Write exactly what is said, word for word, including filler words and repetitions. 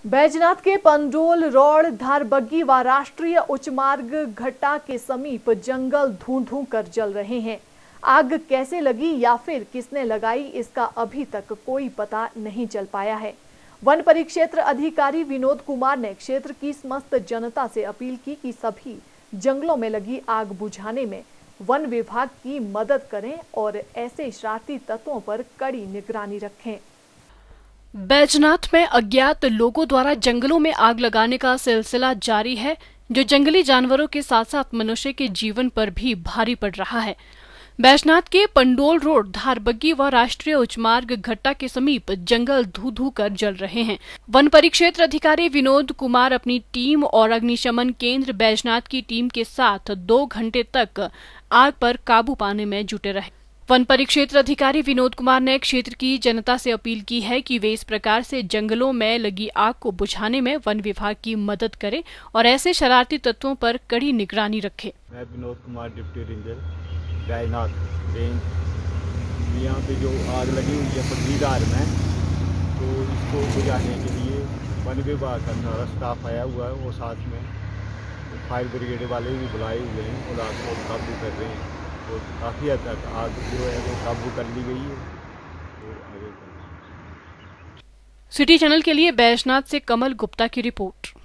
बैजनाथ के पंडोल रोड धारबग्गी व राष्ट्रीय उच्च मार्ग घट्टा के समीप जंगल धूं धूं कर जल रहे हैं। आग कैसे लगी या फिर किसने लगाई, इसका अभी तक कोई पता नहीं चल पाया है। वन परिक्षेत्र अधिकारी विनोद कुमार ने क्षेत्र की समस्त जनता से अपील की कि सभी जंगलों में लगी आग बुझाने में वन विभाग की मदद करें और ऐसे शरारती तत्वों पर कड़ी निगरानी रखें। बैजनाथ में अज्ञात लोगों द्वारा जंगलों में आग लगाने का सिलसिला जारी है, जो जंगली जानवरों के साथ साथ मनुष्य के जीवन पर भी भारी पड़ रहा है। बैजनाथ के पंडोल रोड धारबग्गी व राष्ट्रीय उच्च मार्ग घट्टा के समीप जंगल धू धू कर जल रहे हैं। वन परिक्षेत्र अधिकारी विनोद कुमार अपनी टीम और अग्निशमन केंद्र बैजनाथ की टीम के साथ दो घंटे तक आग पर काबू पाने में जुटे रहे। वन परिक्षेत्र अधिकारी विनोद कुमार ने क्षेत्र की जनता से अपील की है कि वे इस प्रकार से जंगलों में लगी आग को बुझाने में वन विभाग की मदद करें और ऐसे शरारती तत्वों पर कड़ी निगरानी रखें। मैं Vinod Kumar, deputy ranger Baijnath range. यहाँ पे जो आग लगी हुई है पटरीदार में, तो इसको बुझाने के लिए वन विभाग का सारा स्टाफ आया हुआ है और साथ में फायर ब्रिगेड वाले भी बुलाए हुए हैं और आग को काबू कर रहे हैं। तो काफ़ी हद तक आग जो है वो काबू कर ली गई है। तो आगे सिटी चैनल के लिए बैजनाथ से कमल गुप्ता की रिपोर्ट।